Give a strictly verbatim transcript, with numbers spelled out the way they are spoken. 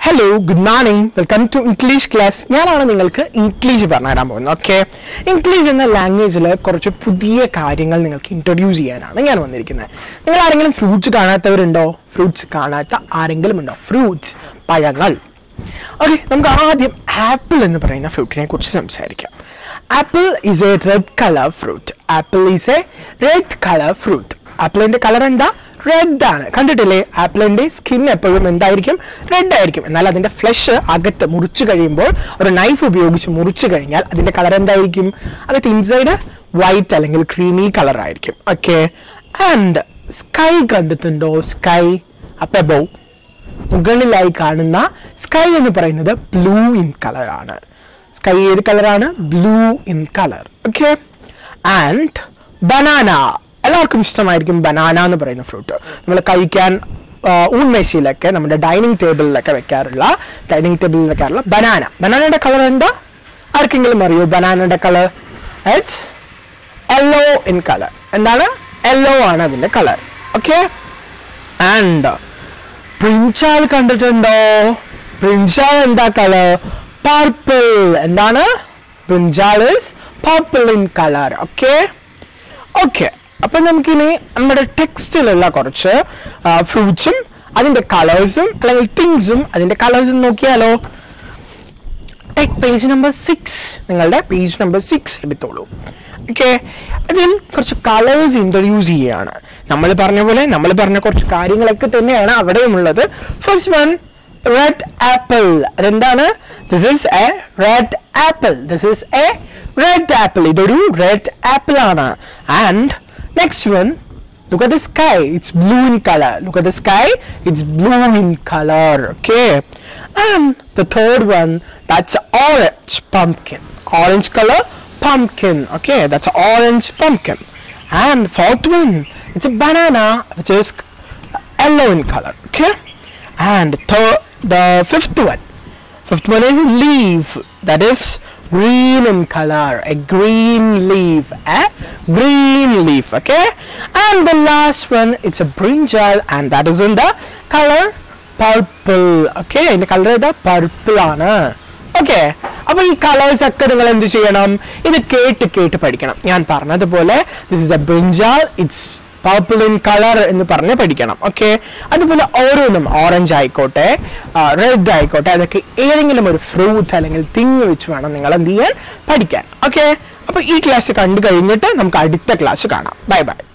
Hello, good morning. Welcome to English class. ഞാനാണ് നിങ്ങൾക്ക് English പറഞ്ഞു തരാൻ പോകുന്നത്. ഓക്കെ, ഇംഗ്ലീഷ് എന്ന ലാംഗ്വേജിൽ കുറച്ച് പുതിയ കാര്യങ്ങൾ നിങ്ങൾക്ക് ഇൻട്രൊഡ്യൂസ് ചെയ്യാനാണ് ഞാൻ വന്നിരിക്കുന്നത്. നിങ്ങൾ ആരെങ്കിലും ഫ്രൂട്ട്സ് കാണാത്തവരുണ്ടോ? ഫ്രൂട്ട്സ് കാണാത്ത ആരെങ്കിലും ഉണ്ടോ? ഫ്രൂട്ട്സ്, പഴങ്ങൾ. ഓക്കെ, നമുക്ക് ആദ്യം ആപ്പിൾ എന്ന് പറയുന്ന ഫ്രൂട്ടിനെ കുറിച്ച് സംസാരിക്കാം. Apple is a red colour fruit. Apple is a red colour fruit. ആപ്പിളിന്റെ കളർ എന്താ? റെഡ് ആണ്. കണ്ടിട്ടില്ലേ? ആപ്പിളിന്റെ സ്കിൻ എപ്പോഴും എന്തായിരിക്കും? റെഡ് ആയിരിക്കും. എന്നാൽ അതിന്റെ ഫ്ലഷ് അകത്ത് മുറിച്ചു കഴിയുമ്പോൾ, ഒരു നൈഫ് ഉപയോഗിച്ച് മുറിച്ചു കഴിഞ്ഞാൽ അതിന്റെ കളർ എന്തായിരിക്കും? അകത്ത് ഇൻസൈഡ് വൈറ്റ് അല്ലെങ്കിൽ ക്രീമി കളർ ആയിരിക്കും. ഓക്കെ, ആൻഡ് സ്കൈ കണ്ടിട്ടുണ്ടോ? സ്കൈ അപ്പ് എബോവ്, മുകളിലായി കാണുന്ന സ്കൈ എന്ന് പറയുന്നത് ബ്ലൂ ഇൻ കളർ ആണ്. സ്കൈ ഏത് കളറാണ്? Blue in colour. Okay, and banana. എല്ലാവർക്കും ഇഷ്ടമായിരിക്കും ബനാന എന്ന് പറയുന്ന ഫ്രൂട്ട്. നമ്മൾ കഴിക്കാൻ ഊൺമേശയിലൊക്കെ, നമ്മുടെ ഡൈനിങ് ടേബിളിലൊക്കെ വെക്കാറുള്ള ഡൈനിങ് ടേബിളിൽ വെക്കാറുള്ള ബനാന. ബനാനയുടെ കളർ എന്താ? ആർക്കെങ്കിലും അറിയോ ബനാനയുടെ colour? It's yellow in colour. എന്താണ്? യെല്ലോ ആണ് അതിന്റെ കളർ. ഓക്കെ, ആൻഡ് ബ്രിഞ്ചാൾ കണ്ടിട്ടുണ്ടോ? ബ്രിഞ്ചാൾ എന്താ കളർ? പർപ്പിൾ. എന്താണ്? Brinjal is purple in colour. Okay okay അപ്പൊ നമുക്കിനി നമ്മുടെ ടെക്സ്റ്റിലുള്ള കുറച്ച് ഫ്രൂട്ട്സും അതിന്റെ കളേഴ്സും അല്ലെങ്കിൽ തിങ്സും അതിന്റെ കളേഴ്സും നോക്കിയാലോ? Take page number six. നിങ്ങളുടെ പേജ് നമ്പർ സിക്സ് എടുത്തോളൂ. ഓക്കെ, അതിൽ കുറച്ച് കളേഴ്സ് ഇൻട്രൊഡ്യൂസ് ചെയ്യുകയാണ്. നമ്മൾ പറഞ്ഞ പോലെ നമ്മൾ പറഞ്ഞ കുറച്ച് കാര്യങ്ങളൊക്കെ തന്നെയാണ് അവിടെയും ഉള്ളത്. First one, red apple. അതെന്താണ്? This is a red apple. This is a red apple. ഇതൊരു റെഡ് ആപ്പിൾ ആണ്. And next one, look at the sky. It's blue in color. Look at the sky. It's blue in color. Okay, and the third one, that's orange pumpkin. Orange color pumpkin. Okay, that's orange pumpkin. And fourth one, it's a banana, which is yellow in color. Okay, and third, the fifth one, fifth one is leaf. That is green in color. A green leaf. A green leaf. Okay, and the last one, it's a brinjal, and that is in the color purple. Okay, in the color is the purple ആണ്. Okay, അപ്പൊ ഈ colours ഒക്കെ നിങ്ങൾ എന്ത് ചെയ്യണം? ഇത് കേട്ട് കേട്ട് പഠിക്കണം. ഞാൻ പറഞ്ഞതുപോലെ this is a brinjal, it's purple in colour എന്ന് പറഞ്ഞ് പഠിക്കണം. ഓക്കെ, അതുപോലെ ഓരോന്നും ഓറഞ്ച് ആയിക്കോട്ടെ, റെഡ് ആയിക്കോട്ടെ, അതൊക്കെ ഏതെങ്കിലും ഒരു ഫ്രൂട്ട് അല്ലെങ്കിൽ തിങ് വെച്ച് വേണം നിങ്ങൾ എന്ത് ചെയ്യാൻ? പഠിക്കാൻ. ഓക്കെ, അപ്പൊ ഈ ക്ലാസ് കണ്ടു കഴിഞ്ഞിട്ട് നമുക്ക് അടുത്ത ക്ലാസ് കാണാം. Bye by.